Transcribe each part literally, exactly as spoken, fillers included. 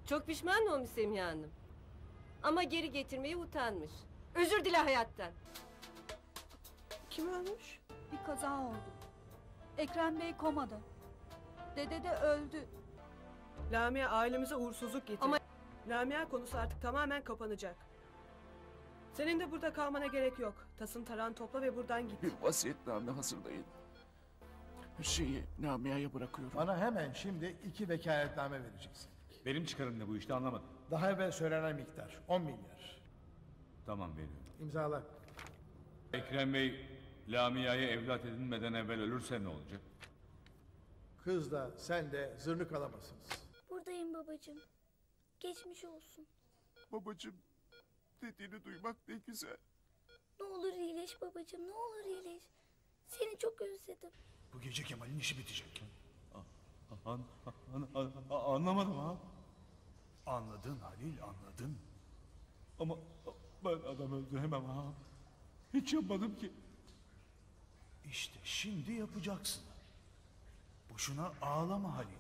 Çok pişman olmuş Semiha Hanım. Ama geri getirmeye utanmış. Özür dile hayattan. Kim ölmüş? Bir kaza oldu. Ekrem Bey komada. Dede de öldü. Lamia ailemize uğursuzluk getirdi. Ama- Lamia konusu artık tamamen kapanacak. Senin de burada kalmana gerek yok. Tasın taran topla ve buradan git. Bir vasiyetname hazırlayın. Şeyi Lamia'ya bırakıyorum. Bana hemen şimdi iki vekaletname vereceksin. Benim çıkarım ne bu işte anlamadım. Daha evvel söylenen miktar on milyar. Tamam veriyorum. İmzala. Ekrem Bey Lamia'yı evlat edinmeden evvel ölürse ne olacak? Kız da sen de zırnık alamazsınız. Buradayım babacığım. Geçmiş olsun. Babacığım dediğini duymak ne güzel. Ne olur iyileş babacığım, ne olur iyileş. Seni çok özledim. Bu gece Kemal'in işi bitecek. An, an, an, an- anlamadım ha. Anladın Halil, anladın. Ama ben adam öldüremem ha. Hiç yapmadım ki. İşte şimdi yapacaksın. Boşuna ağlama Halil.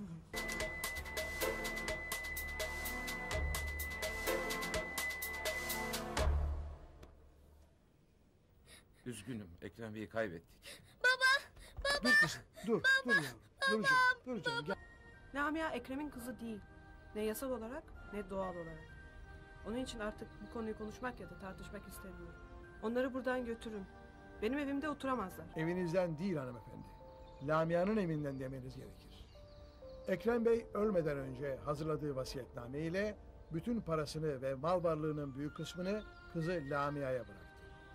Üzgünüm, Ekrem Bey'i kaybettik. Dur kızım, dur, dur yavrum. Dur canım, dur canım. Gel. Lamia Ekrem'in kızı değil. Ne yasal olarak ne doğal olarak. Onun için artık bu konuyu konuşmak ya da tartışmak istemiyorum. Onları buradan götürün. Benim evimde oturamazlar. Evinizden değil hanımefendi. Lamia'nın evinden demeniz gerekir. Ekrem Bey ölmeden önce hazırladığı vasiyetname ile bütün parasını ve mal varlığının büyük kısmını kızı Lamia'ya bıraktı.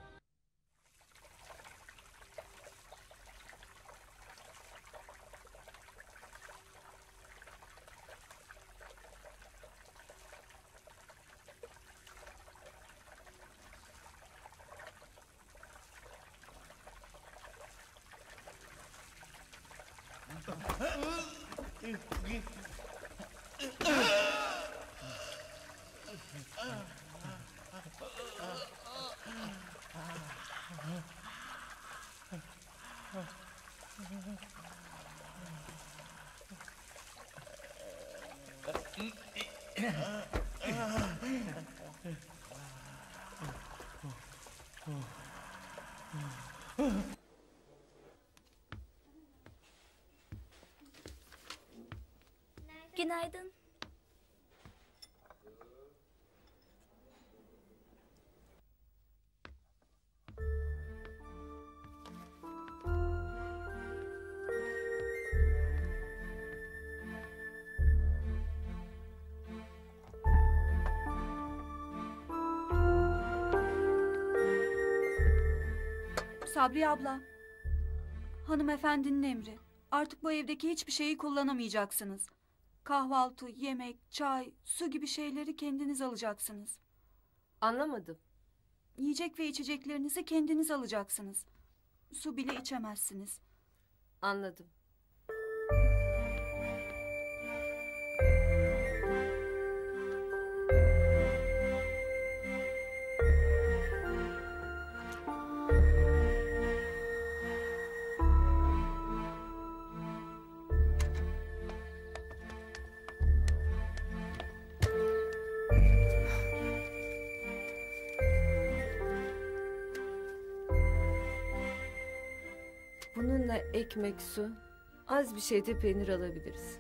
Günaydın. Sabriye abla. Hanımefendinin emri. Artık bu evdeki hiçbir şeyi kullanamayacaksınız. Kahvaltı, yemek, çay, su gibi şeyleri kendiniz alacaksınız. Anlamadım. Yiyecek ve içeceklerinizi kendiniz alacaksınız. Su bile içemezsiniz. Anladım. Bununla ekmek, su, az bir şey de peynir alabiliriz.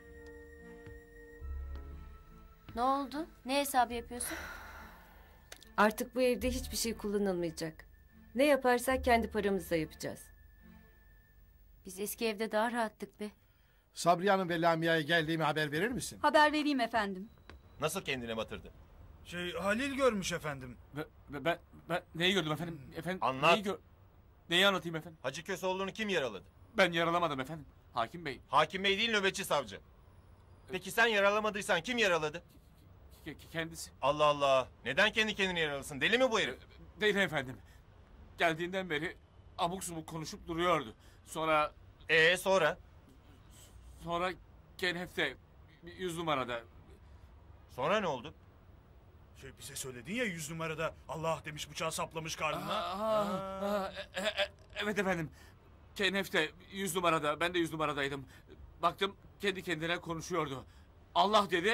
Ne oldu? Ne hesabı yapıyorsun? Artık bu evde hiçbir şey kullanılmayacak. Ne yaparsak kendi paramızla yapacağız. Biz eski evde daha rahattık be. Sabriye Hanım ve Lamia'ya geldiğimi haber verir misin? Haber vereyim efendim. Nasıl kendine batırdı? Şey Halil görmüş efendim. Ben, ben, ben neyi gördüm efendim? Efendim Anlat. Neyi, gör, neyi anlatayım efendim? Hacı Köseoğlu'nu kim yaraladı? Ben yaralamadım efendim. Hakim Bey. Hakim Bey değil, nöbetçi savcı. Peki sen yaralamadıysan kim yaraladı? K- kendisi. Allah Allah. Neden kendi kendini yaralasın? Deli mi bu herif? Değil efendim. Geldiğinden beri abuk subuk konuşup duruyordu. Sonra Ee sonra? sonra Genef'te yüz numarada. Sonra ne oldu? Şey bize söyledin ya yüz numarada Allah demiş bıçağı saplamış karnına. Aa, aa, e- e- evet efendim. Genef'te yüz numarada, ben de yüz numaradaydım. Baktım kendi kendine konuşuyordu. Allah dedi,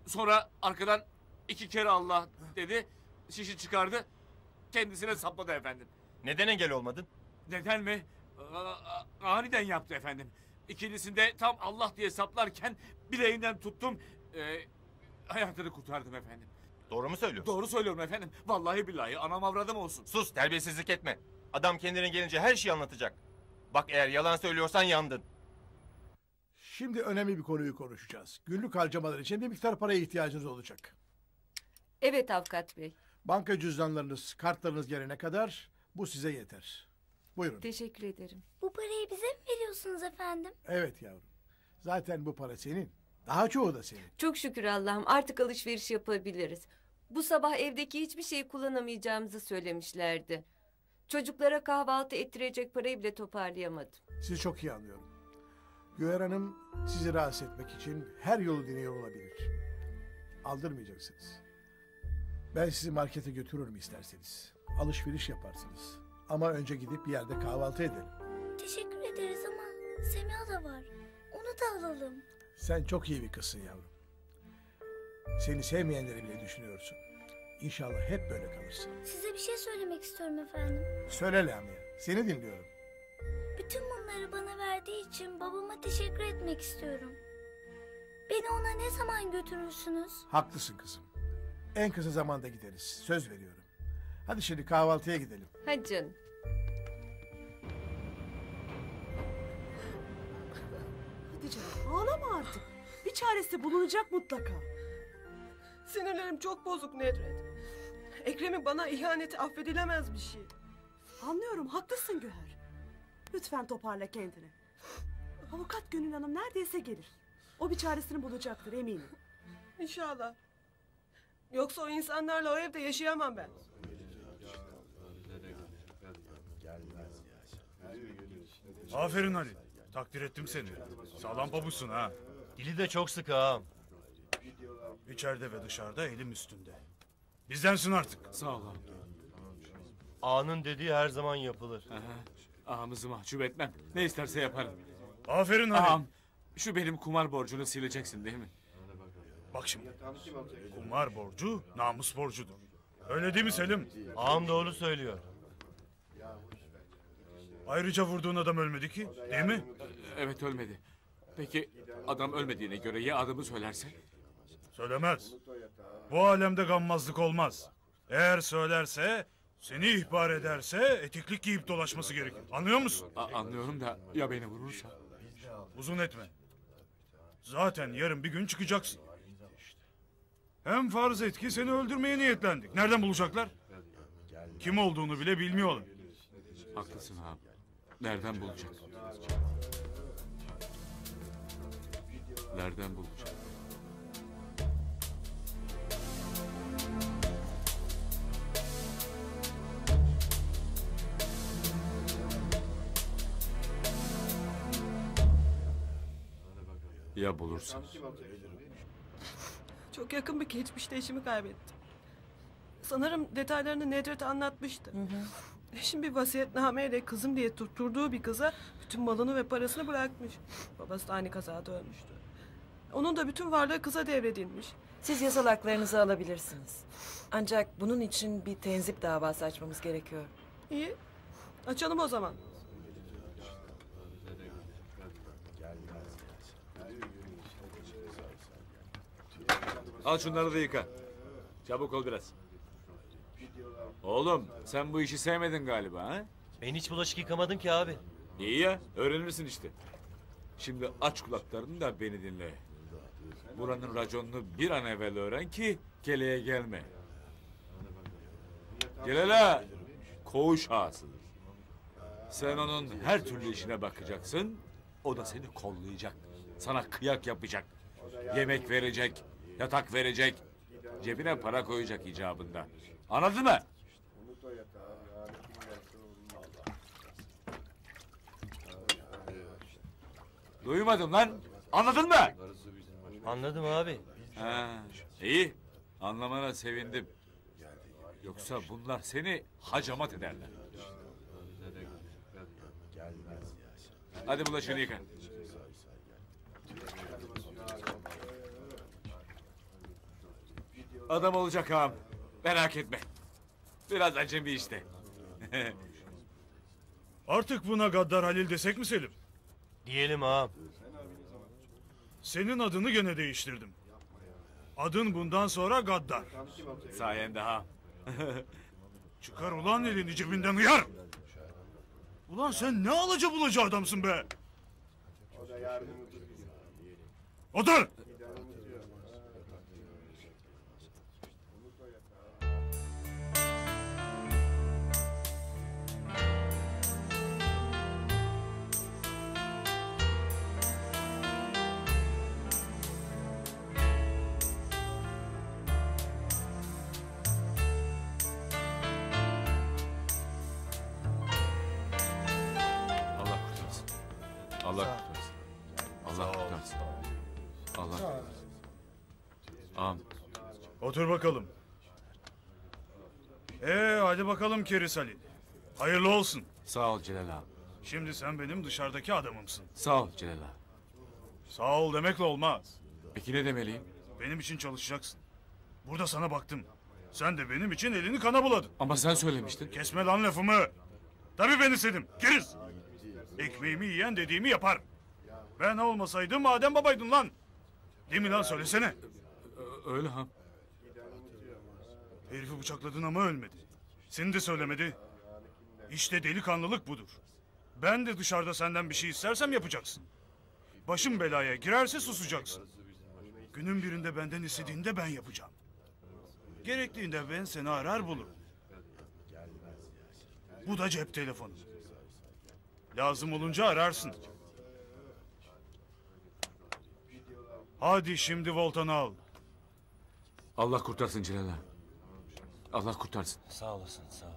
Sonra arkadan iki kere Allah dedi. Şişi çıkardı. Kendisine sapladı efendim. Neden engel olmadın? Neden mi? A- Aniden yaptı efendim. İkincisinde tam Allah diye saplarken bileğinden tuttum. Ee, hayatını kurtardım efendim. Doğru mu söylüyorsun? Doğru söylüyorum efendim. Vallahi billahi anam avradım olsun. Sus, terbiyesizlik etme. Adam kendine gelince her şeyi anlatacak. Bak eğer yalan söylüyorsan yandın. Şimdi önemli bir konuyu konuşacağız. Günlük harcamalar için bir miktar paraya ihtiyacınız olacak. Evet avukat bey. Banka cüzdanlarınız, kartlarınız gelene kadar bu size yeter. Buyurun. Teşekkür ederim. Bu parayı bize mi veriyorsunuz efendim? Evet yavrum. Zaten bu para senin. Daha çoğu da senin. Çok şükür Allah'ım artık alışveriş yapabiliriz. Bu sabah evdeki hiçbir şeyi kullanamayacağımızı söylemişlerdi. Çocuklara kahvaltı ettirecek parayı bile toparlayamadım. Sizi çok iyi anlıyorum. Güher Hanım sizi rahatsız etmek için her yolu deniyor olabilir. Aldırmayacaksınız. Ben sizi markete götürürüm isterseniz. Alışveriş yaparsınız. Ama önce gidip bir yerde kahvaltı edelim. Teşekkür ederiz ama Semiha da var. Onu da alalım. Sen çok iyi bir kızsın yavrum. Seni sevmeyenleri bile düşünüyorsun. İnşallah hep böyle kalırsın. Size bir şey söylemek istiyorum efendim. Söyle Lamia, seni dinliyorum. Bütün bunları bana verdiği için babama teşekkür etmek istiyorum. Beni ona ne zaman götürürsünüz? Haklısın kızım. En kısa zamanda gideriz, söz veriyorum. Hadi şimdi kahvaltıya gidelim. Hadi canım. Hadi canım ağlama artık. Bir çaresi bulunacak mutlaka. Sinirlerim çok bozuk Nedret. Ekrem'in bana ihaneti affedilemez bir şey. Anlıyorum, haklısın Güher. Lütfen toparla kendini. Avukat Gönül Hanım neredeyse gelir. O bir çaresini bulacaktır eminim. İnşallah. Yoksa o insanlarla o evde yaşayamam ben. Aferin Ali. Takdir ettim seni. Sağlam pabuçsun ha. Dili de çok sıkı ağam. İçeride ve dışarıda elim üstünde. Bizdensin artık. Sağ ol ağam. Ağanın dediği her zaman yapılır. Aha, ağamızı mahcup etmem. Ne isterse yaparım. Aferin Ali. Ağam, şu benim kumar borcunu sileceksin değil mi? Bak şimdi. Kumar borcu namus borcudur. Öyle değil mi Selim? Ağam doğru söylüyor. Ayrıca vurduğun adam ölmedi ki, değil mi? Evet ölmedi. Peki adam ölmediğine göre ya adımı söylerse? Söylemez. Bu alemde gammazlık olmaz. Eğer söylerse, seni ihbar ederse etiklik giyip dolaşması gerekir. Anlıyor musun? A- anlıyorum da ya beni vurursa? Uzun etme. Zaten yarın bir gün çıkacaksın. Hem farz et ki seni öldürmeye niyetlendik. Nereden bulacaklar? Kim olduğunu bile bilmiyorlar. Haklısın abi. Nereden bulacak? Nereden bulacak? Ya bulursa? Çok yakın bir geçmişte eşimi kaybettim. Sanırım detaylarını Nedret anlatmıştı. Hı hı. Eşim bir vasiyetnameyle kızım diye tutturduğu bir kıza bütün malını ve parasını bırakmış. Babası da aynı kazada ölmüştü. Onun da bütün varlığı kıza devredilmiş. Siz yasal haklarınızı alabilirsiniz. Ancak bunun için bir tenzip davası açmamız gerekiyor. İyi. Açalım o zaman. Al şunları da yıka. Çabuk ol biraz. Oğlum sen bu işi sevmedin galiba ha? Ben hiç bulaşık yıkamadım ki abi. İyi ya öğrenirsin işte. Şimdi aç kulaklarını da beni dinle. Buranın raconunu bir an evvel öğren ki geleye gelme. Gelela koğuş ağasıdır. Sen onun her türlü işine bakacaksın. O da seni kollayacak. Sana kıyak yapacak. Yemek verecek. Yatak verecek. Cebine para koyacak icabında. Anladın mı? Duymadım lan. Anladın mı? Anladım abi. Ha, iyi. Anlamana sevindim. Yoksa bunlar seni hacamat ederler. Hadi bulaşığını yıka. Adam olacak ağam. Merak etme. Biraz acemi işte. Artık buna Gaddar Halil desek mi Selim? Diyelim ağam. Senin adını gene değiştirdim. Adın bundan sonra Gaddar. Sayende ağam. Çıkar ulan elini cebinden hıyar! Ulan sen ne alaca bulaca adamsın be! Otur! Allah kurtarsın. Allah kurtarsın. Allah kurtarsın. Allah kurtarsın. Ağam. Otur bakalım. Ee hadi bakalım Keris Halil. Hayırlı olsun. Sağ ol Celal ağam. Şimdi sen benim dışarıdaki adamımsın. Sağ ol Celal ağam. Sağ ol demekle olmaz. Peki ne demeliyim? Benim için çalışacaksın. Burada sana baktım. Sen de benim için elini kana buladın. Ama sen söylemiştin. Kesme lan lafımı. Tabii ben istedim. Keriz. Ekmeğimi yiyen dediğimi yapar. Ben olmasaydım madem babaydın lan. Değil mi lan söylesene. Öyle ha. Herifi bıçakladın ama ölmedi. Seni de söylemedi. İşte delikanlılık budur. Ben de dışarıda senden bir şey istersem yapacaksın. Başım belaya girerse susacaksın. Günün birinde benden istediğinde ben yapacağım. Gerektiğinde ben seni arar bulurum. Bu da cep telefonu. Lazım olunca ararsın. Hadi şimdi voltanı al. Allah kurtarsın Celal ağam. Allah kurtarsın. Sağ olasın, sağ ol.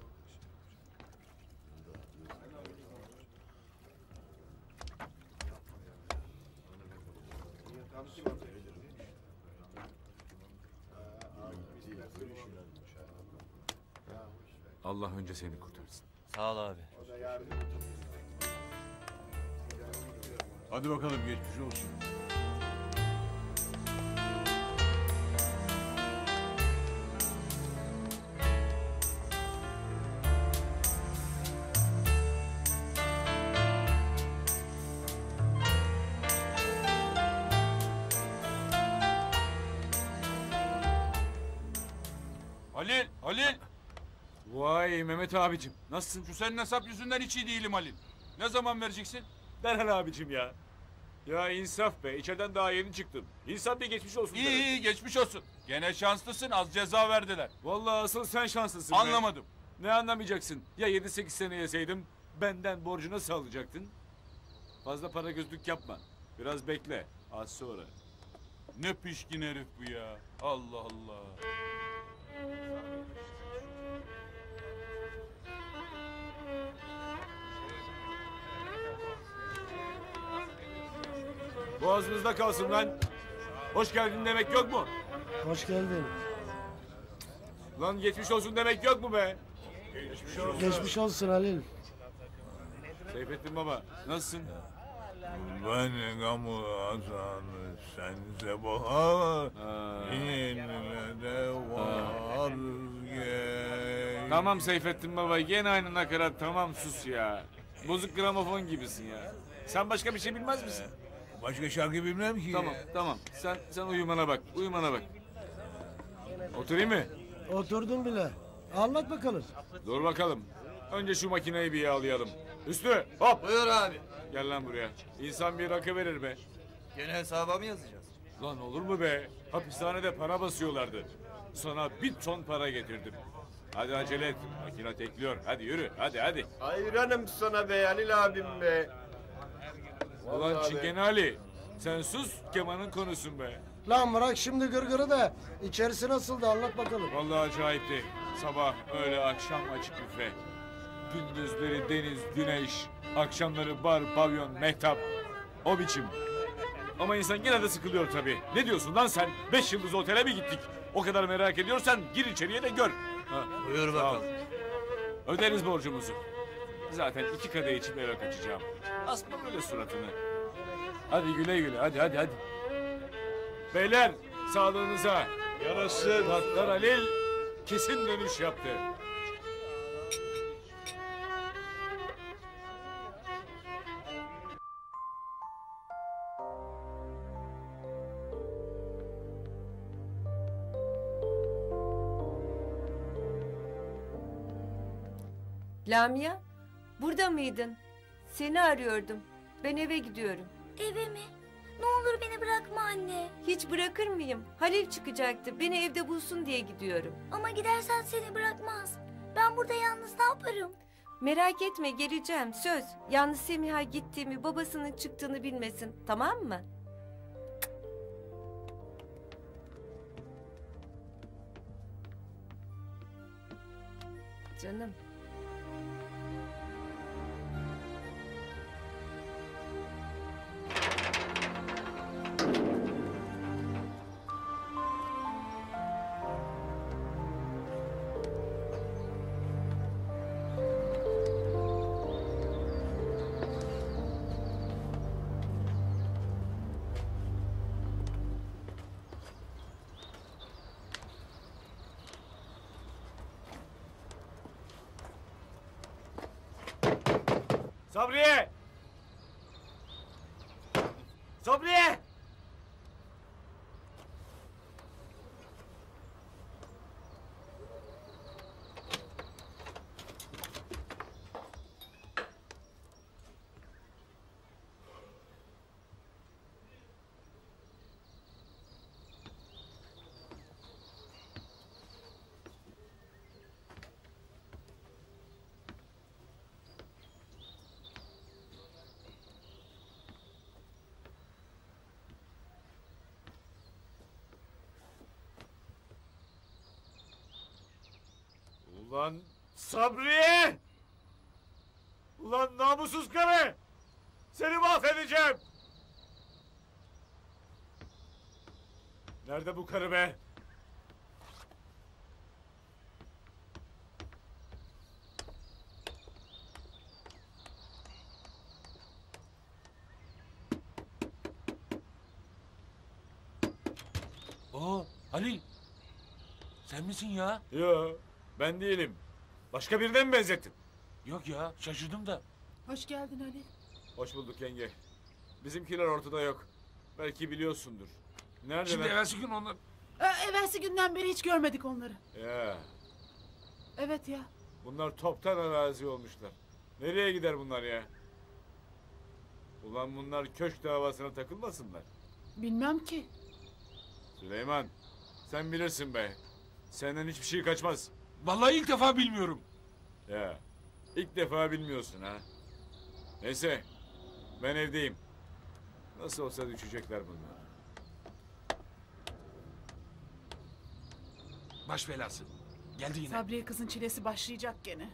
Allah önce seni kurtarsın. Sağ ol abi. Hadi bakalım geçmiş olsun. Halil, Halil. Vay Mehmet abicim. Nasılsın? Şu senin hesap yüzünden hiç iyi değilim Halil. Ne zaman vereceksin? Derhal abicim ya. Ya insaf be. İçeriden daha yeni çıktım. İnsan bir geçmiş olsun. İyi derim. iyi geçmiş olsun. Gene şanslısın, az ceza verdiler. Vallahi asıl sen şanslısın be. Anlamadım. Ne anlamayacaksın? Ya yedi sekiz sene yeseydim benden borcu nasıl alacaktın? Fazla para gözlük yapma. Biraz bekle. Az sonra. Ne pişkin herif bu ya. Allah Allah. Boğazınızda kalsın lan. Hoş geldin demek yok mu? Hoş geldin. Lan geçmiş olsun demek yok mu be? Geçmiş olsun. Geçmiş olsun Halil. Seyfettin baba nasılsın? Ben gamu azan sense bahar yine de var gel. Tamam Seyfettin baba gene aynı nakarat tamam sus ya. Bozuk gramofon gibisin ya. Sen başka bir şey bilmez misin? Başka şarkı bilmem ki. Tamam tamam sen sen uyumana bak uyumana bak. Oturayım mı? Oturdum bile. Anlat bakalım. Dur bakalım. Önce şu makineyi bir yağlayalım. Üstü hop. Buyur abi. Gel lan buraya. İnsan bir rakı verir be. Gene hesaba mı yazacağız? Lan olur mu be? Hapishanede para basıyorlardı. Sana bir ton para getirdim. Hadi acele et. Makine tekliyor. Hadi yürü. Hadi hadi. Hayranım sana be Halil abim be. Ulan Vallahi Çingene Ali. Sen sus kemanın konusun be. Lan bırak şimdi gırgırı da içerisi nasıldı anlat bakalım. Vallahi acayipti. Sabah, öğle, akşam açık büfe. Gündüzleri deniz, güneş. Akşamları bar, pavyon, mehtap. O biçim. Ama insan gene de sıkılıyor tabii. Ne diyorsun lan sen? Beş yıldız otele mi gittik? O kadar merak ediyorsan gir içeriye de gör. Ha, Buyur sağ ol. bakalım. Öderiz borcumuzu. Zaten iki kadeh içip eve kaçacağım. Asma böyle suratını. Hadi güle güle hadi hadi hadi. Beyler sağlığınıza. Yarasın. Gattar Halil kesin dönüş yaptı. Lamia, burada mıydın? Seni arıyordum. Ben eve gidiyorum. Eve mi? Ne olur beni bırakma anne. Hiç bırakır mıyım? Halil çıkacaktı. Beni evde bulsun diye gidiyorum. Ama gidersen seni bırakmaz. Ben burada yalnız ne yaparım? Merak etme, geleceğim, söz. Yalnız Semiha gittiğimi, babasının çıktığını bilmesin. Tamam mı? Canım. Sabriye! Sabriye! Ulan Sabriye! Ulan namussuz karı! Seni mahvedeceğim! Nerede bu karı be? Oo, Halil. Sen misin ya? Yo, ben değilim. Başka birine mi benzettin? Yok ya, şaşırdım da. Hoş geldin Ali. Hoş bulduk yenge. Bizimkiler ortada yok. Belki biliyorsundur. Neredeler? Şimdi evvelsi gün onlar... Ee, evvelsi günden beri hiç görmedik onları. Ya, Evet ya. bunlar toptan arazi olmuşlar. Nereye gider bunlar ya? Ulan bunlar köşk davasına takılmasınlar. Bilmem ki. Süleyman, sen bilirsin be. Senden hiçbir şey kaçmaz. Vallahi ilk defa bilmiyorum. Ya, ilk defa bilmiyorsun ha. Neyse, ben evdeyim. Nasıl olsa düşecekler bunlar. Baş belası. Geldi yine. Sabriye kızın çilesi başlayacak gene.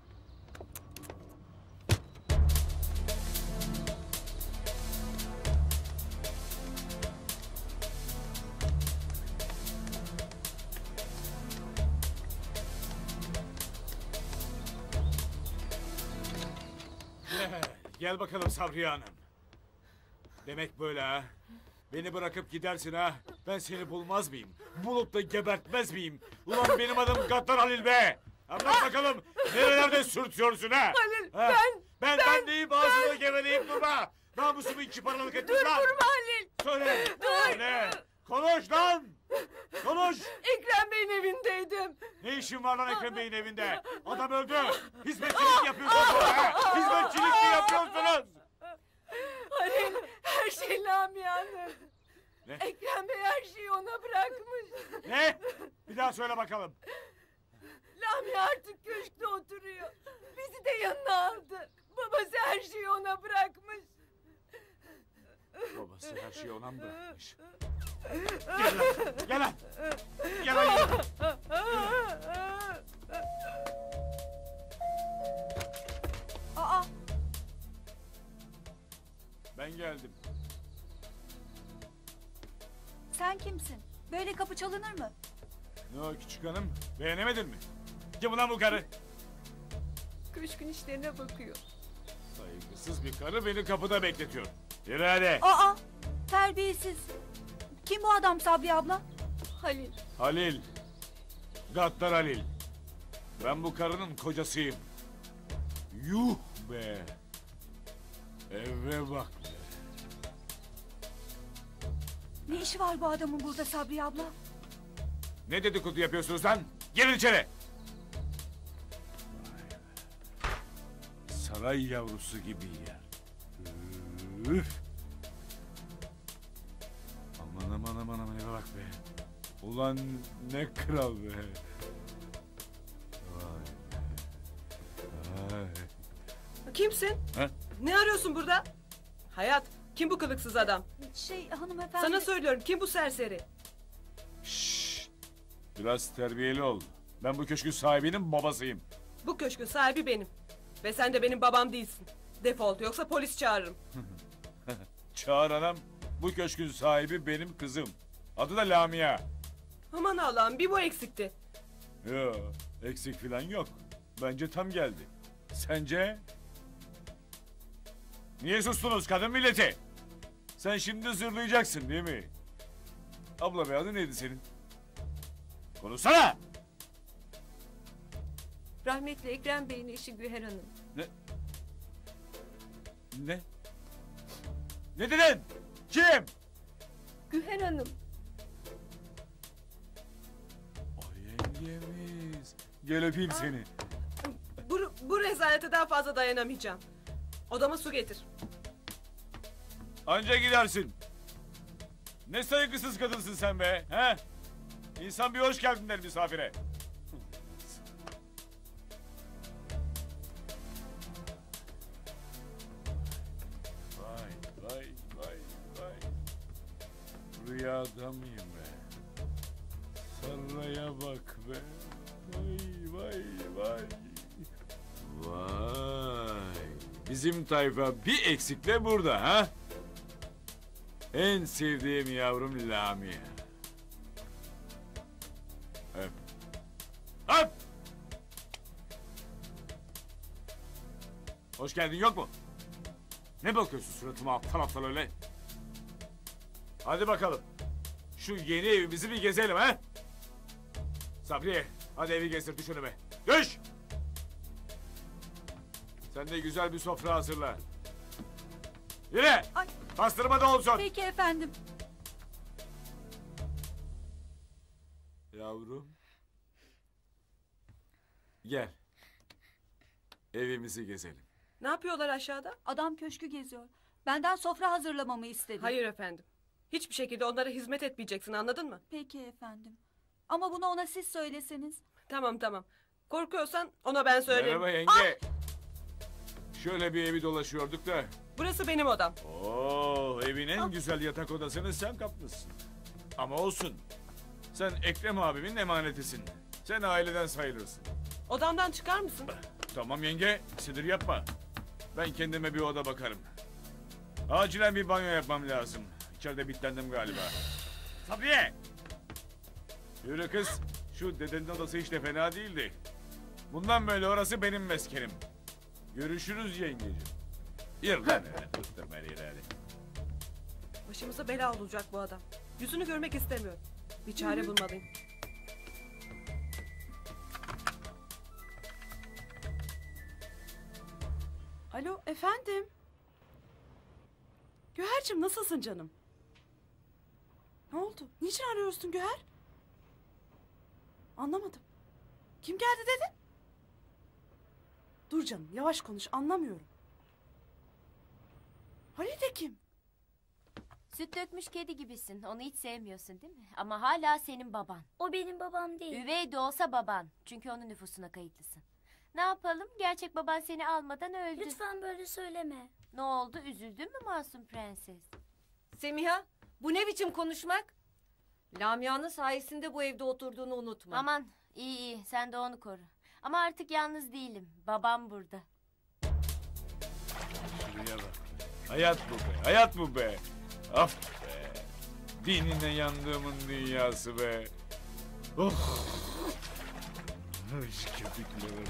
Gel bakalım Sabriye Hanım. Demek böyle ha. Beni bırakıp gidersin ha. Ben seni bulmaz mıyım? Bulup da gebertmez miyim? Ulan benim adım Gattar Halil be. Anlat bakalım. Nerelerde sürtüyorsun ha? Halil, Ha? ben, Ben, ben deyip ağzını geveleyip durma. Namusumu iki paralık ettin Dur, lan. durma Halil. Söyle. Dur. Söyle. Konuş lan. Konuş. Ekrem Bey'in evindeydim. Ne işin var lan Ekrem Bey'in evinde? Adam öldü. Hizmetçilik yapıyorsunuz ha? Hizmetçilik mi yapıyorsunuz? Halil, her şey Lamia'nın. Ne? Ekrem Bey her şeyi ona bırakmış. Ne? Bir daha söyle bakalım. Lamia artık köşkte oturuyor. Bizi de yanına aldı. Babası her şeyi ona bırakmış. Babası her şeyi ona mı bırakmış? Gel lan, gel lan. Gel lan. Aa, Ben geldim. sen kimsin? Böyle kapı çalınır mı? Ne o küçük hanım? Beğenemedin mi? Kim ulan bu karı? Köşkün işlerine bakıyor. Saygısız bir karı beni kapıda bekletiyor. Yürü hadi. Aa, terbiyesiz. Kim bu adam Sabriye abla? Halil. Halil. Gaddar Halil. Ben bu karının kocasıyım. Yuh be. Eve bak be. Ne işi var bu adamın burada Sabriye abla? Ne dedikodu yapıyorsunuz lan? Gelin içeri. Saray yavrusu gibi yer. Üf. Aman aman aman aman eve bak be. Ulan ne kral be. Vay be. Vay. Kimsin? Ha? Ne arıyorsun burada? Hayat, kim bu kılıksız adam? Şey hanımefendi... Sana söylüyorum, kim bu serseri? Şşş. Biraz terbiyeli ol. Ben bu köşkün sahibinin babasıyım. Bu köşkün sahibi benim. Ve sen de benim babam değilsin. Defol, yoksa polis çağırırım. Çağır anam. Bu köşkün sahibi benim kızım. Adı da Lamia. Aman Allah'ım, bir bu eksikti. Yo, eksik filan yok. Bence tam geldi. Sence? Niye sustunuz kadın milleti? Sen şimdi zırlayacaksın değil mi? Abla be, adı neydi senin? Konuşsana! Rahmetli Ekrem Bey'in eşi Güher Hanım. Ne? Ne? Ne dedin? Kim? Güher Hanım. Ay yengemiz. Gel öpeyim seni. Bu, bu rezalete daha fazla dayanamayacağım. Odama su getir. Anca gidersin. Ne saygısız kadınsın sen be, he? İnsan bir hoş geldin der misafire. Vay vay vay vay. Rüyada mıyım be? Saraya bak be. Vay vay vay. Vay. Bizim tayfa bir eksikle burada ha? En sevdiğim yavrum Lamia. Öp. Öp! Hoş geldin yok mu? Ne bakıyorsun suratıma aptal aptal öyle? Hadi bakalım. Şu yeni evimizi bir gezelim ha? Sabriye, hadi evi gezdir şunu be. Düş! Sen de güzel bir sofra hazırla. Yine! Ay. Pastırma da olsun. Peki efendim. Yavrum. Gel. Evimizi gezelim. Ne yapıyorlar aşağıda? Adam köşkü geziyor. Benden sofra hazırlamamı istedi. Hayır efendim. Hiçbir şekilde onlara hizmet etmeyeceksin, anladın mı? Peki efendim. Ama bunu ona siz söyleseniz. Tamam tamam. Korkuyorsan ona ben söyleyeyim. Merhaba yenge. Şöyle bir evi dolaşıyorduk da. Burası benim odam. Oo, evin en güzel yatak odasını sen kapmışsın. Ama olsun. Sen Ekrem abimin emanetisin. Sen aileden sayılırsın. Odamdan çıkar mısın? Tamam yenge, sinir yapma. Ben kendime bir oda bakarım. Acilen bir banyo yapmam lazım. İçeride bitlendim galiba. Sabriye! Yürü kız. Şu dedenin odası hiç de fena değildi. Bundan böyle orası benim meskenim. Görüşürüz yengeciğim. Yürü lan öyle. Tuttum her yere hadi. Başımıza bela olacak bu adam. Yüzünü görmek istemiyorum. Bir çare bulmalıyım. Alo efendim. Güher'cim nasılsın canım? Ne oldu? Niçin arıyorsun Güher? Anlamadım. Kim geldi dedin? Dur canım yavaş konuş, anlamıyorum. Halil de kim? Süt dökmüş kedi gibisin. Onu hiç sevmiyorsun değil mi? Ama hala senin baban. O benim babam değil. Üvey de olsa baban. Çünkü onun nüfusuna kayıtlısın. Ne yapalım? Gerçek baban seni almadan öldü. Lütfen böyle söyleme. Ne oldu? Üzüldün mü masum prenses? Semiha, bu ne biçim konuşmak? Lamia'nın sayesinde bu evde oturduğunu unutma. Aman iyi iyi sen de onu koru. Ama artık yalnız değilim. Babam burada. Şuraya bak. Hayat bu be, hayat bu be. Af be. Dinine yandığımın dünyası be. Oh. Şu köpüklere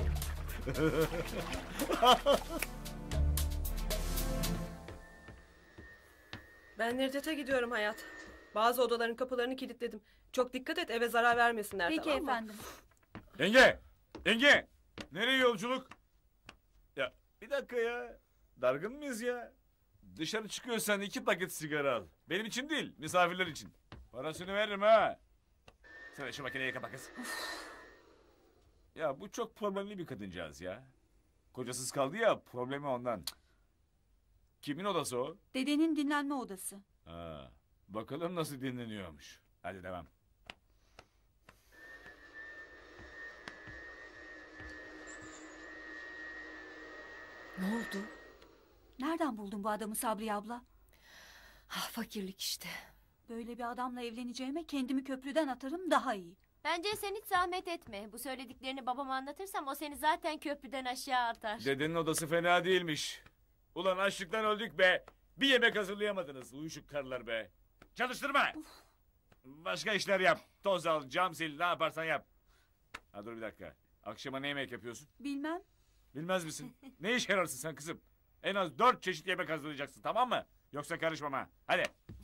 bak. Ben Nedret'e gidiyorum hayat. Bazı odaların kapılarını kilitledim. Çok dikkat et eve zarar vermesinler. Peki tamam mı? efendim. Yenge! Yenge! Nereye yolculuk? Ya bir dakika ya. Dargın mıyız ya? Dışarı çıkıyorsan iki paket sigara al. Benim için değil, misafirler için. Parasını veririm ha. Sen şu makineyi kapa kız. Ya bu çok problemli bir kadıncağız ya. Kocasız kaldı ya, problemi ondan. Kimin odası o? Dedenin dinlenme odası. Ha, bakalım nasıl dinleniyormuş. Hadi devam. Ne oldu? Nereden buldun bu adamı Sabriye abla? Ah, fakirlik işte. Böyle bir adamla evleneceğime kendimi köprüden atarım daha iyi. Bence sen hiç zahmet etme. Bu söylediklerini babama anlatırsam o seni zaten köprüden aşağı atar. Dedenin odası fena değilmiş. Ulan açlıktan öldük be. Bir yemek hazırlayamadınız uyuşuk karılar be. Çalıştırma. Başka işler yap. Toz al, cam sil, ne yaparsan yap. Ha dur bir dakika. Akşama ne yemek yapıyorsun? Bilmem. Bilmez misin? Ne işe yararsın sen kızım? En az dört çeşit yemek hazırlayacaksın, tamam mı? Yoksa karışmam ha. Hadi.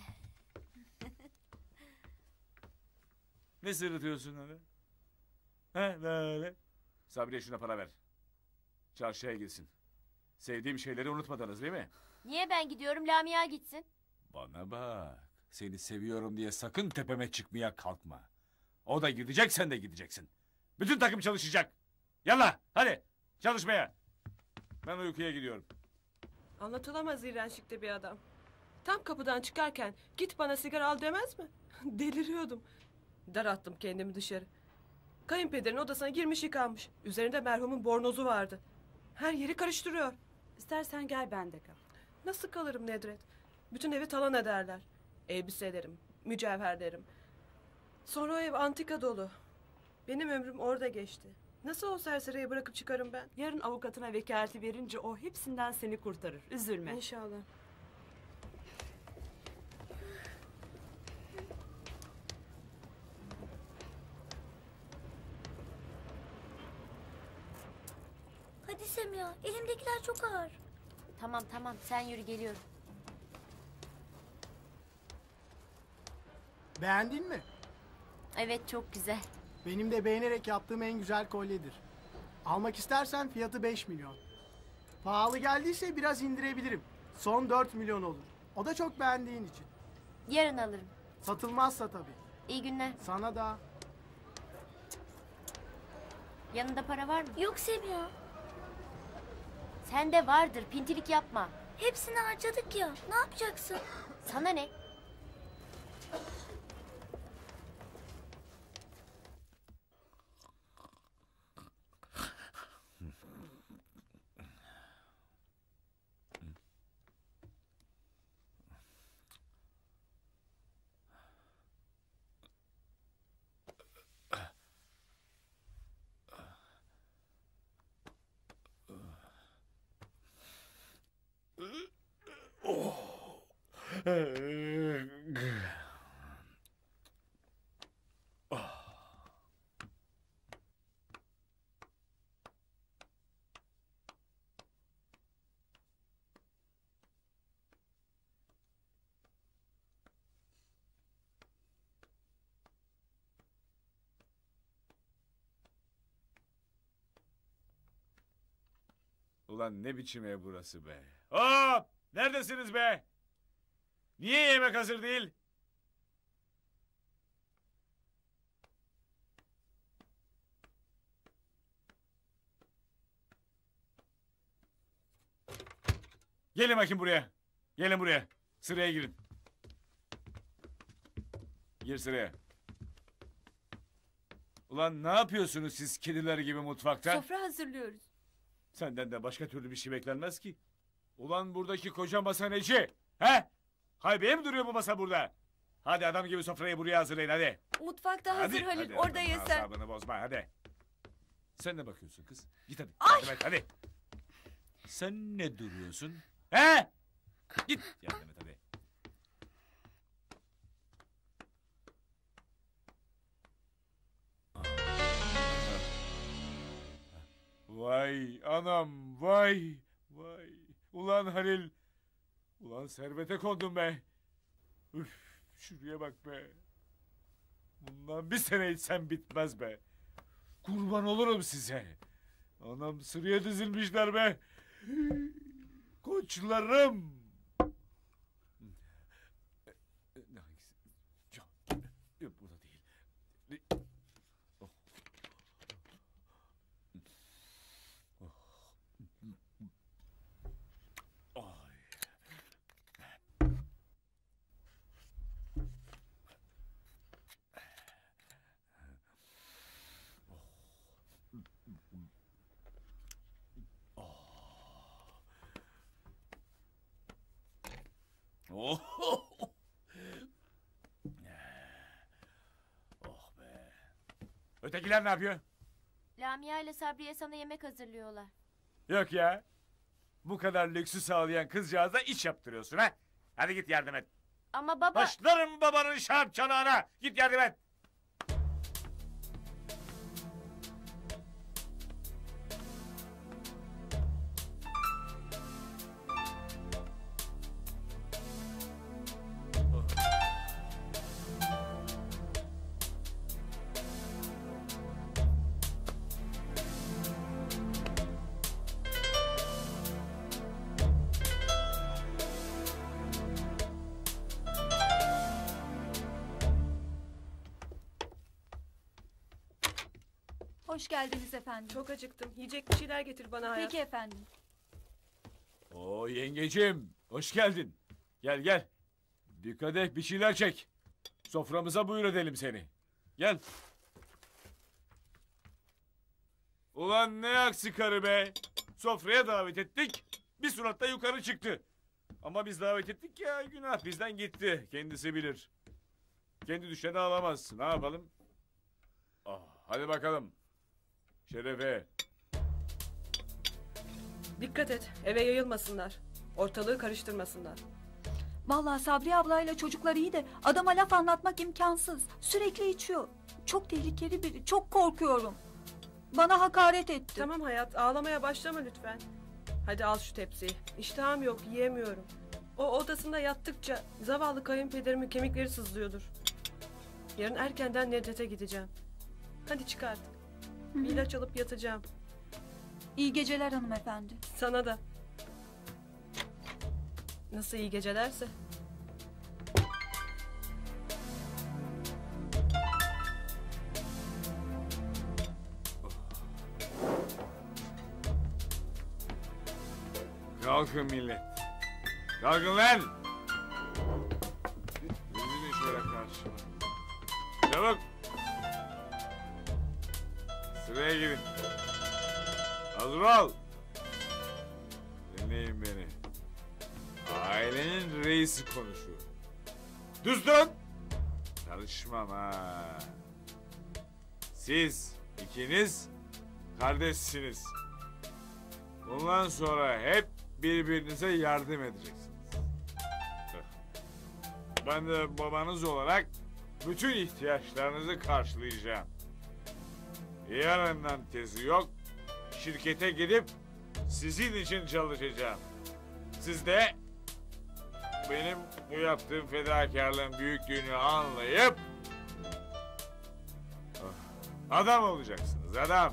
Ne sırıtıyorsun öyle? He böyle. Sabriye şuna para ver. Çarşıya gitsin. Sevdiğim şeyleri unutmadınız değil mi? Niye ben gidiyorum Lamia gitsin? Bana bak. Seni seviyorum diye sakın tepeme çıkmaya kalkma. O da gidecek, sen de gideceksin. Bütün takım çalışacak. Yallah hadi çalışmaya. Ben uykuya gidiyorum. Anlatılamaz iğrençlikte bir adam. Tam kapıdan çıkarken git bana sigara al demez mi? Deliriyordum. Dar attım kendimi dışarı. Kayınpederin odasına girmiş yıkanmış. Üzerinde merhumun bornozu vardı. Her yeri karıştırıyor. İstersen gel bende kal. Nasıl kalırım Nedret? Bütün evi talan ederler. Elbiselerim, mücevherlerim. Sonra o ev antika dolu. Benim ömrüm orada geçti. Nasıl o serseriye bırakıp çıkarım ben? Yarın avukatına vekaleti verince o hepsinden seni kurtarır. Üzülme. İnşallah. Hadi Semiha, elimdekiler çok ağır. Tamam tamam sen yürü geliyorum. Beğendin mi? Evet çok güzel. Benim de beğenerek yaptığım en güzel kolyedir. Almak istersen fiyatı beş milyon. Pahalı geldiyse biraz indirebilirim. Son dört milyon olur. O da çok beğendiğin için. Yarın alırım. Satılmazsa tabii. İyi günler. Sana da. Yanında para var mı? Yok Semiha. Sende vardır pintilik yapma. Hepsini harcadık ya. Ne yapacaksın? Sana ne? Ulan ne biçim ev burası be? Hop! Neredesiniz be? Niye yemek hazır değil? Gelin bakayım buraya. Gelin buraya. Sıraya girin. Gir sıraya. Ulan ne yapıyorsunuz siz kediler gibi mutfakta? Sofra hazırlıyoruz. Senden de başka türlü bir şey beklenmez ki. Ulan buradaki koca masa neci? He? Haybeye mi duruyor bu masa burada? Hadi adam gibi sofrayı buraya hazırlayın hadi. Mutfakta hazır Halil. hadi, Orada adamın yesen. asabını bozma hadi. Sen ne bakıyorsun kız? Git hadi. Ay! Yardım et hadi. Sen ne duruyorsun? He? Git yardım et hadi. Vay anam vay vay. Ulan Halil. Ulan servete kondum be. Üf, Şuraya bak be. Bundan bir sene içsem bitmez be. Kurban olurum size. Anam sıraya dizilmişler be. Koçlarım. Yok, bu da değil. Oh. Oh. Ay. Oh. Oh be. Ötekiler ne yapıyor? Lamia ile Sabriye sana yemek hazırlıyorlar. Yok ya. Bu kadar lüksü sağlayan kızcağıza iş yaptırıyorsun ha. Hadi git yardım et. Ama baba... Başlarım babanın şarp çanağına. Git yardım et. Hoş geldiniz efendim. Çok acıktım. Yiyecek bir şeyler getir bana hayat. Peki efendim. Oo yengecim, hoş geldin. Gel gel. Bir kadeh bir şeyler çek. Soframıza buyur edelim seni. Gel. Ulan ne aksi karı be. Sofraya davet ettik. Bir suratta yukarı çıktı. Ama biz davet ettik ya, günah bizden gitti. Kendisi bilir. Kendi düşeni alamaz. Ne yapalım? Ah, hadi bakalım. Şerefe. Dikkat et. Eve yayılmasınlar. Ortalığı karıştırmasınlar. Vallahi Sabriye ablayla çocuklar iyi de adama laf anlatmak imkansız. Sürekli içiyor. Çok tehlikeli biri. Çok korkuyorum. Bana hakaret etti. Tamam hayat. Ağlamaya başlama lütfen. Hadi al şu tepsiyi. İştahım yok. Yiyemiyorum. O odasında yattıkça zavallı kayınpederimin kemikleri sızlıyordur. Yarın erkenden Nedret'e gideceğim. Hadi çık artık. Bir ilaç alıp yatacağım. İyi geceler hanımefendi. Sana da. Nasıl iyi gecelerse. Kalkın millet. Kalkın lan. Dizilin şöyle karşıma. Çabuk. Sıraya girin. Hazır ol. Dinleyin beni. Ailenin reisi konuşuyor. Düz dön. Karışmam ha. Siz ikiniz kardeşsiniz. Bundan sonra hep birbirinize yardım edeceksiniz. Ben de babanız olarak bütün ihtiyaçlarınızı karşılayacağım. Yarından tezi yok. Şirkete gidip sizin için çalışacağım. Siz de benim bu yaptığım fedakarlığın büyüklüğünü anlayıp adam olacaksınız, adam.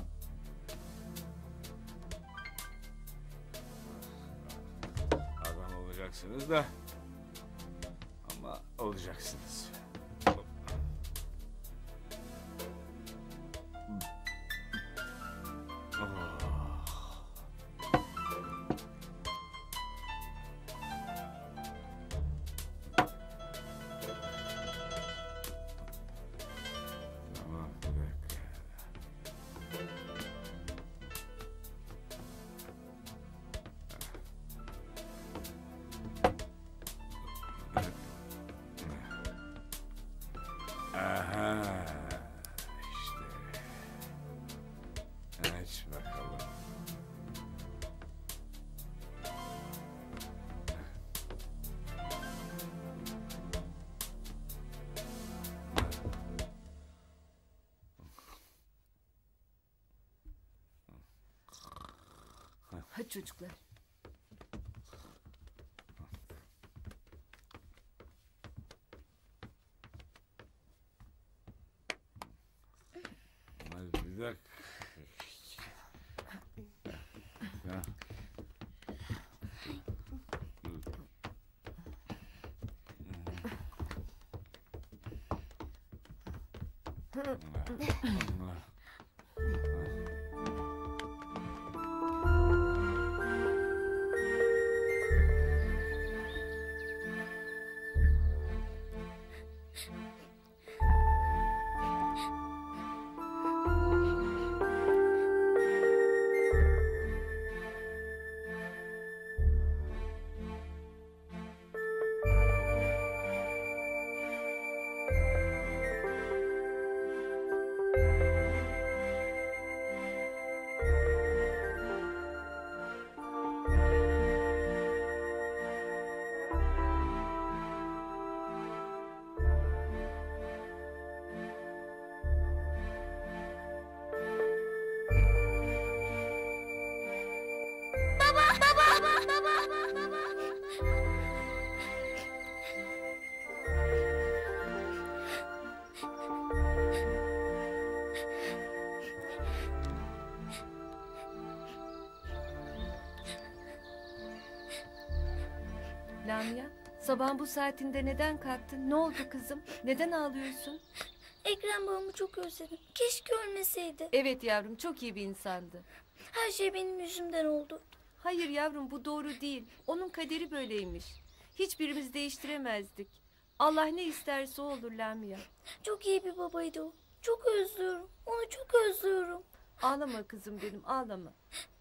Adam olacaksınız da ama olacaksınız. Aha, işte. Aç bakalım. Hadi çocuklar. dakika. Ya. Lamia, sabahın bu saatinde neden kalktın? Ne oldu kızım? Neden ağlıyorsun? Ekrem babamı çok özledim. Keşke ölmeseydi. Evet yavrum, çok iyi bir insandı. Her şey benim yüzümden oldu. Hayır yavrum, bu doğru değil. Onun kaderi böyleymiş. Hiçbirimiz değiştiremezdik. Allah ne isterse o olur Lamia. Çok iyi bir babaydı o. Çok özlüyorum. Onu çok özlüyorum. Ağlama kızım benim, ağlama.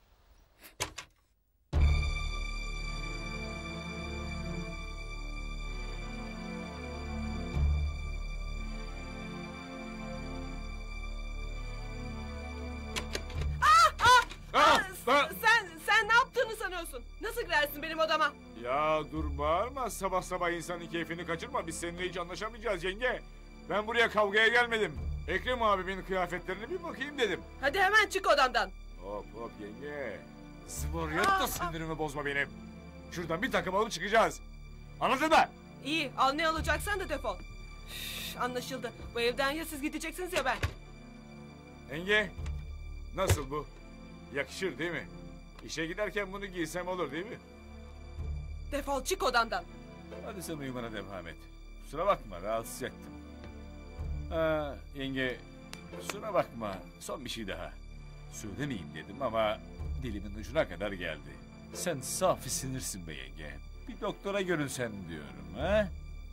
Sen sen ne yaptığını sanıyorsun? Nasıl girersin benim odama? Ya dur bağırma, sabah sabah insanın keyfini kaçırma. Biz seninle hiç anlaşamayacağız yenge. Ben buraya kavgaya gelmedim. Ekrem abimin kıyafetlerine bir bakayım dedim. Hadi hemen çık odamdan. Hop hop yenge. Zıvırırt da sinirimi bozma benim. Şuradan bir takım alıp çıkacağız. Anladın mı? İyi, al ne alacaksan da defol. Üf, anlaşıldı. Bu evden ya siz gideceksiniz ya ben. Yenge, nasıl bu? Yakışır değil mi? İşe giderken bunu giysem olur değil mi? Defol, çık odamdan. Hadi sen uyumana devam et. Kusura bakma, rahatsız ettim. Ha, yenge, kusura bakma. Son bir şey daha. Söylemeyeyim dedim ama dilimin ucuna kadar geldi. Sen safi sinirsin be yenge. Bir doktora görünsen diyorum ha?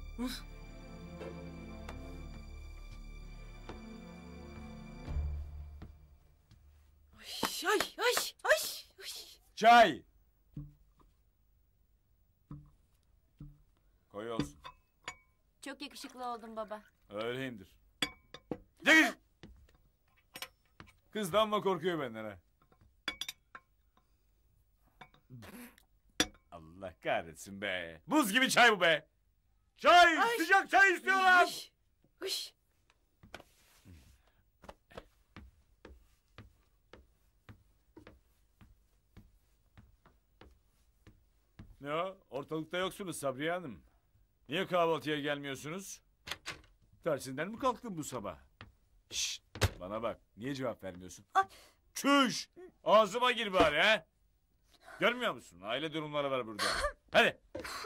Ay ay ay ay. Çay! Koy olsun. Çok yakışıklı oldun baba. Öyleyimdir. Çekil! Kızdan mı korkuyor benden ha? Allah kahretsin be. Buz gibi çay bu be. Çay! Ay. Sıcak çay istiyorlar. Ay, ay. Ne o? Ortalıkta yoksunuz Sabriye Hanım. Niye kahvaltıya gelmiyorsunuz? Tersinden mi kalktın bu sabah? Şşt, bana bak. Niye cevap vermiyorsun? Çüş! Ağzıma gir bari ha. Görmüyor musun? Aile durumları var burada. Hadi.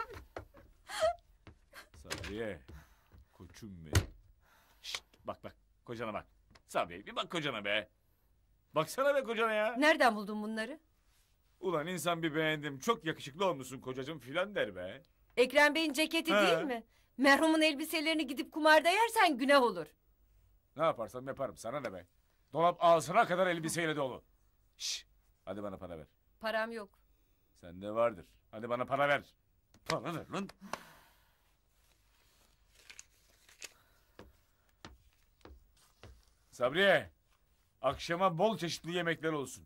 Sabriye. Koçum benim. Şşt, bak bak. Kocana bak. Sabriye bir bak kocana be. Baksana be kocana ya. Nereden buldun bunları? Ulan insan bir beğendim. Çok yakışıklı olmuşsun kocacığım filan der be. Ekrem Bey'in ceketi Ha. değil mi? Merhumun elbiselerini gidip kumarda yersen günah olur. Ne yaparsam yaparım sana ne be. Dolap ağzına kadar elbiseyle dolu. Şş, hadi bana para ver. Param yok. Sende vardır. Hadi bana para ver. Para ver lan. Sabriye. Akşama bol çeşitli yemekler olsun.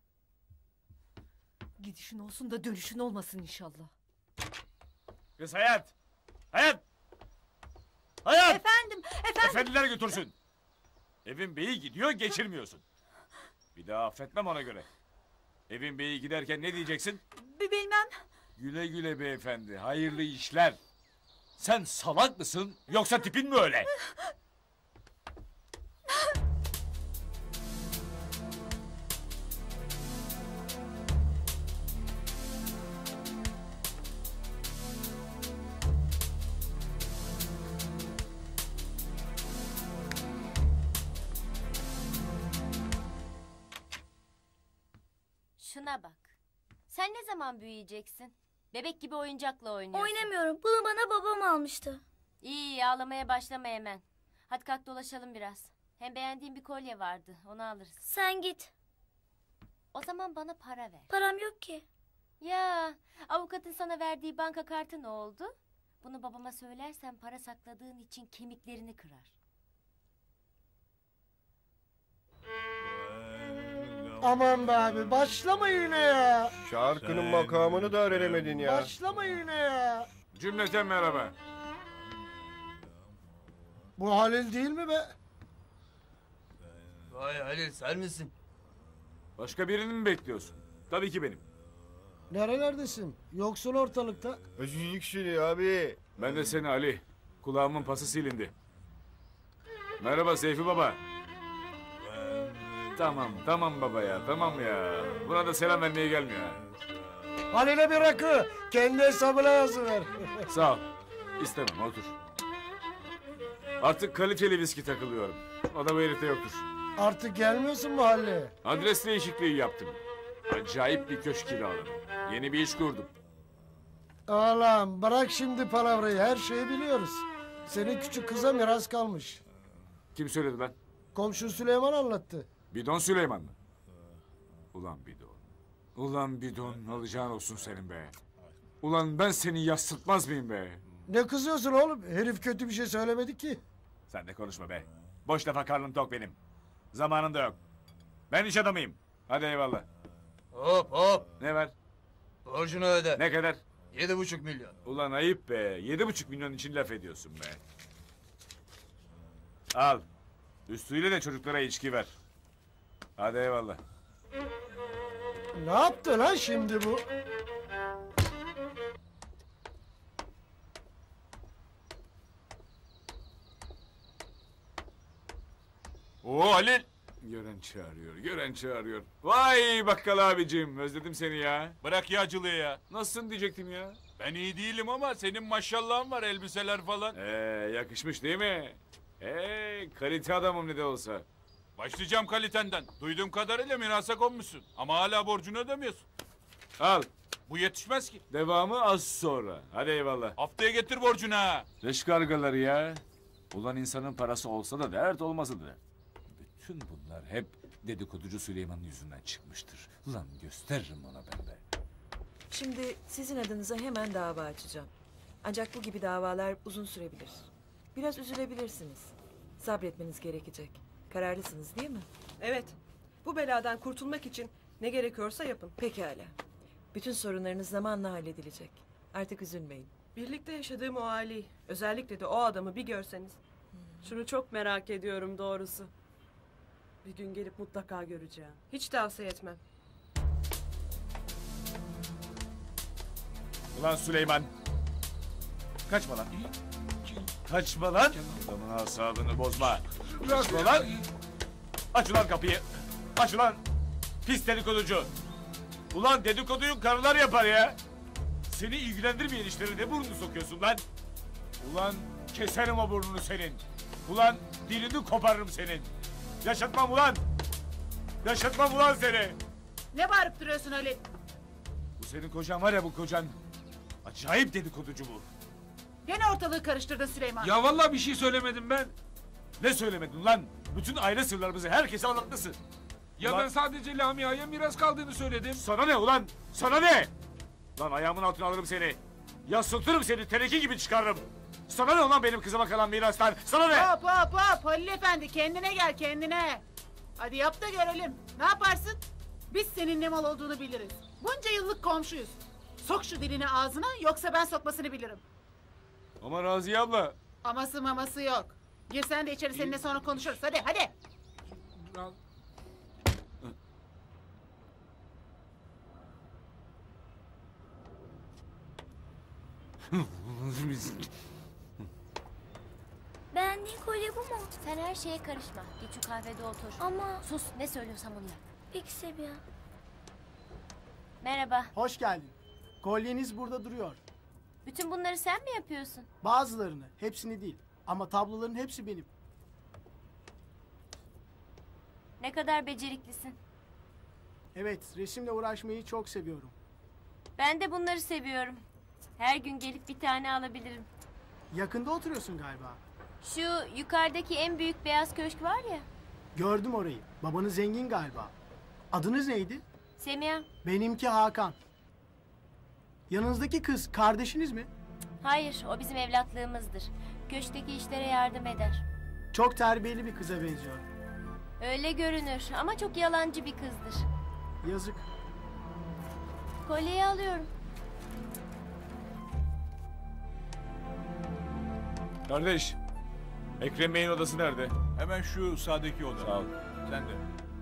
Gidişin olsun da dönüşün olmasın inşallah. Kız Hayat. Hayat. Hayat. Efendim, efendim. Efendiler götürsün. Evin beyi gidiyor geçirmiyorsun. Bir daha affetmem ona göre. Evin beyi giderken ne diyeceksin? Bilmem. Güle güle beyefendi. Hayırlı işler. Sen salak mısın yoksa tipin mi öyle? Bana bak. Sen ne zaman büyüyeceksin? Bebek gibi oyuncakla oynuyorsun. Oynamıyorum. Bunu bana babam almıştı. İyi iyi, ağlamaya başlama hemen. Hadi kalk dolaşalım biraz. Hem beğendiğim bir kolye vardı. Onu alırız. Sen git. O zaman bana para ver. Param yok ki. Ya avukatın sana verdiği banka kartı ne oldu? Bunu babama söylersen para sakladığın için kemiklerini kırar. Aman be abi başlama yine ya. Şarkının makamını da öğrenemedin ya. Başlama yine ya. Cümleten merhaba. Bu Halil değil mi be? Vay Halil sen misin? Başka birini mi bekliyorsun? Tabii ki benim. Nerelerdesin? Yoksun ortalıkta. Özgürlük şunu abi. Ben de seni Ali. Kulağımın pası silindi. Merhaba Seyfi baba. Tamam, tamam baba ya, tamam ya. Buna da selam vermeye gelmiyor ha. Halil'e bir rakı. Kendi hesabına yazıver. Sağ ol. İstemem, otur. Artık kaliteli viski takılıyorum. O da bu herifte yoktur. Artık gelmiyorsun mu Halil'e? Adres değişikliği yaptım. Acayip bir köşk kiraladım. Yeni bir iş kurdum. Oğlum bırak şimdi palavrayı. Her şeyi biliyoruz. Senin küçük kıza miras kalmış. Kim söyledi lan? Komşun Süleyman anlattı. Bidon Süleyman mı? Ulan bidon. Ulan bidon, alacağın olsun senin be. Ulan ben seni yastırtmaz mıyım be? Ne kızıyorsun oğlum? Herif kötü bir şey söylemedi ki. Sen de konuşma be. Boş lafa karnım tok benim. Zamanım da yok. Ben iş adamıyım. Hadi eyvallah. Hop hop. Ne var? Borcunu öde. Ne kadar? Yedi buçuk milyon. Ulan ayıp be. Yedi buçuk milyon için laf ediyorsun be. Al. Üstüyle de çocuklara içki ver. Hadi eyvallah. Ne yaptı lan şimdi bu? Oo Halil. Gören çağırıyor, gören çağırıyor. Vay bakkal abicim, özledim seni ya. Bırak yağcılığı ya. Nasılsın diyecektim ya. Ben iyi değilim ama senin maşallahın var, elbiseler falan. Ee, yakışmış değil mi? Ee, kalite adamım ne de olsa. Başlayacağım kalitenden. Duyduğum kadarıyla mirasa konmuşsun. Ama hala borcunu ödemiyorsun. Al. Bu yetişmez ki. Devamı az sonra. Hadi eyvallah. Haftaya getir borcunu ha. Leş kargaları ya. Ulan insanın parası olsa da dert olmasa da. Bütün bunlar hep dedikoducu Süleyman'ın yüzünden çıkmıştır. Ulan gösteririm ona ben de. Şimdi sizin adınıza hemen dava açacağım. Ancak bu gibi davalar uzun sürebilir. Biraz üzülebilirsiniz. Sabretmeniz gerekecek. Kararlısınız değil mi? Evet. Bu beladan kurtulmak için ne gerekiyorsa yapın. Pekala. Bütün sorunlarınız zamanla halledilecek. Artık üzülmeyin. Birlikte yaşadığım o aileyi, özellikle de o adamı bir görseniz. Şunu çok merak ediyorum doğrusu. Bir gün gelip mutlaka göreceğim. Hiç tavsiye etmem. Ulan Süleyman. Kaçma lan. Kaçma lan. Adamın asabını bozma. Kaçma lan. Aç ulan kapıyı. Aç ulan. Pis dedikoducu. Ulan dedikoduyu karılar yapar ya. Seni ilgilendirmeyen işlere ne burnunu sokuyorsun lan? Ulan keserim o burnunu senin. Ulan dilini koparırım senin. Yaşatmam ulan. Yaşatmam ulan seni. Ne bağırıp duruyorsun öyle? Bu senin kocan var ya bu kocan. Acayip dedikoducu bu. Gene ortalığı karıştırdın Süleyman. Ya vallahi bir şey söylemedim ben. Ne söylemedin lan? Bütün aile sırlarımızı herkese anlatmışsın. Ya Ulan- ben sadece Lamia'ya miras kaldığını söyledim. Sana ne ulan? Sana ne? Lan ayağımın altına alırım seni. Yasıltırım seni, teneke gibi çıkarırım. Sana ne ulan benim kızıma kalan mirastan? Sana ne? Hop hop hop Halil Efendi kendine gel kendine. Hadi yap da görelim. Ne yaparsın? Biz senin ne mal olduğunu biliriz. Bunca yıllık komşuyuz. Sok şu dilini ağzına yoksa ben sokmasını bilirim. Ama Raziye abla. Aması maması yok. Gir sen de içeri seninle sonra konuşuruz. Hadi hadi. Beğendiğin kolye bu mu? Sen her şeye karışma. Git şu kahvede otur. Ama... Sus, ne söylüyorsam onu yap. Peki Sebiha. Merhaba. Hoş geldin. Kolyeniz burada duruyor. Bütün bunları sen mi yapıyorsun? Bazılarını, hepsini değil. Ama tabloların hepsi benim. Ne kadar beceriklisin. Evet, resimle uğraşmayı çok seviyorum. Ben de bunları seviyorum. Her gün gelip bir tane alabilirim. Yakında oturuyorsun galiba. Şu yukarıdaki en büyük beyaz köşk var ya. Gördüm orayı. Babanız zengin galiba. Adınız neydi? Semiha. Benimki Hakan. Yanınızdaki kız kardeşiniz mi? Hayır, o bizim evlatlığımızdır. Köşkteki işlere yardım eder. Çok terbiyeli bir kıza benziyor. Öyle görünür ama çok yalancı bir kızdır. Yazık. Kolyeyi alıyorum. Kardeş, Ekrem Bey'in odası nerede? Hemen şu sağdaki oda. Sağ ol. Sen de.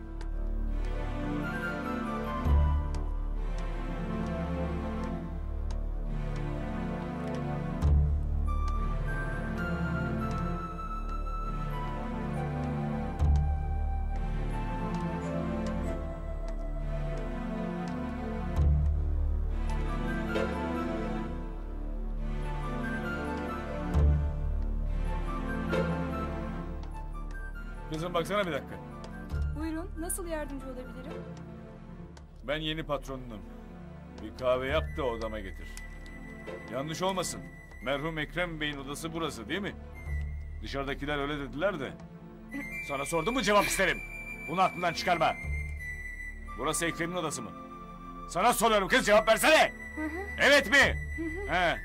Kızım baksana bir dakika. Buyurun, nasıl yardımcı olabilirim? Ben yeni patronunum. Bir kahve yap da odama getir. Yanlış olmasın. Merhum Ekrem Bey'in odası burası değil mi? Dışarıdakiler öyle dediler de. Sana sordum mu cevap isterim. Bunu aklından çıkarma. Burası Ekrem'in odası mı? Sana soruyorum kız, cevap versene. Evet mi? He.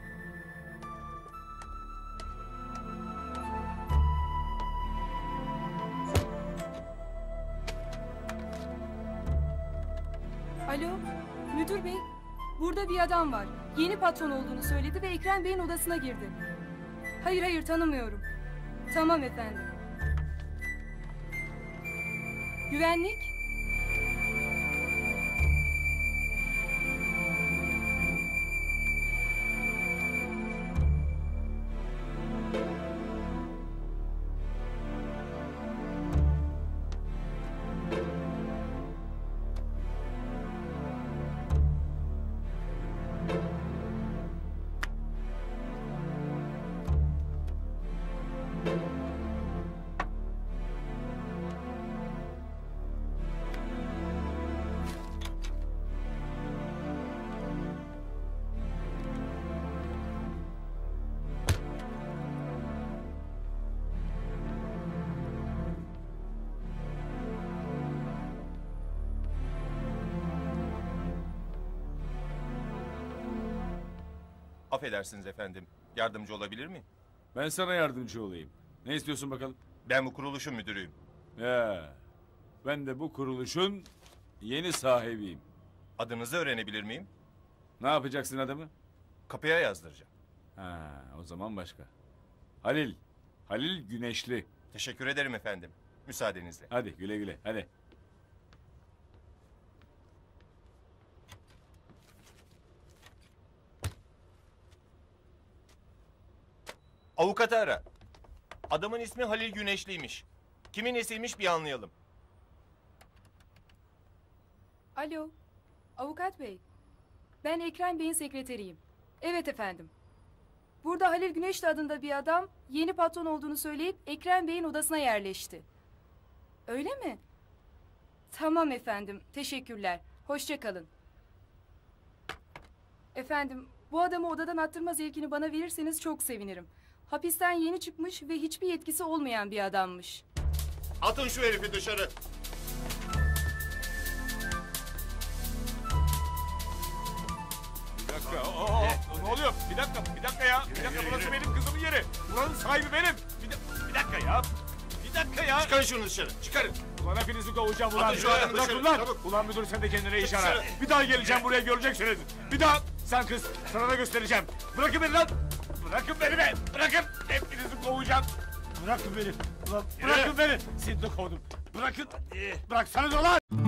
Alo, müdür bey. Burada bir adam var. Yeni patron olduğunu söyledi ve Ekrem Bey'in odasına girdi. Hayır hayır, tanımıyorum. Tamam efendim. Güvenlik? Affedersiniz efendim. Yardımcı olabilir miyim? Ben sana yardımcı olayım. Ne istiyorsun bakalım? Ben bu kuruluşun müdürüyüm. Ya, ben de bu kuruluşun yeni sahibiyim. Adınızı öğrenebilir miyim? Ne yapacaksın adamı? Kapıya yazdıracağım. Ha, o zaman başka. Halil. Halil Güneşli. Teşekkür ederim efendim. Müsaadenizle. Hadi güle güle, hadi. Avukatı ara. Adamın ismi Halil Güneşli'ymiş. Kimin nesiymiş bir anlayalım. Alo, avukat bey. Ben Ekrem Bey'in sekreteriyim. Evet efendim. Burada Halil Güneşli adında bir adam yeni patron olduğunu söyleyip Ekrem Bey'in odasına yerleşti. Öyle mi? Tamam efendim, teşekkürler. Hoşça kalın. Efendim, bu adamı odadan attırma zevkini bana verirseniz çok sevinirim. Hapisten yeni çıkmış ve hiçbir yetkisi olmayan bir adammış. Atın şu herifi dışarı. Bir dakika, oo, oo, ne oluyor? Bir dakika, bir dakika ya. Bir dakika, burası benim kızımın yeri. Buranın sahibi benim. Bir, da- bir dakika ya. Bir dakika ya. Çıkarın şunu dışarı, çıkarın. Ulan hepinizi kovacağım ulan. Atın şu adamı Bırak dışarı, ulan. çabuk. Ulan müdür sen de kendine iş ara. Dışarı. Bir daha geleceğim buraya, göreceksiniz. Bir daha. Sen kız, sana da göstereceğim. Bırakın beni lan. Bırakın beni be. Bırakın. Hepinizi kovacağım. Bırakın beni. Ulan bırakın beni. Seni de kovdum. Bırakın. Bıraksanız ulan.